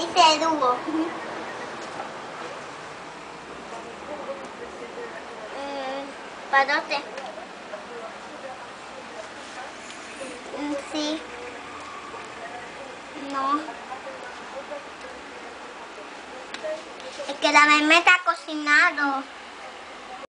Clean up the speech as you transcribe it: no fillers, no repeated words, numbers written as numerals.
Dice dúo. Padrote. Sí. No. Es que la meme está cocinado.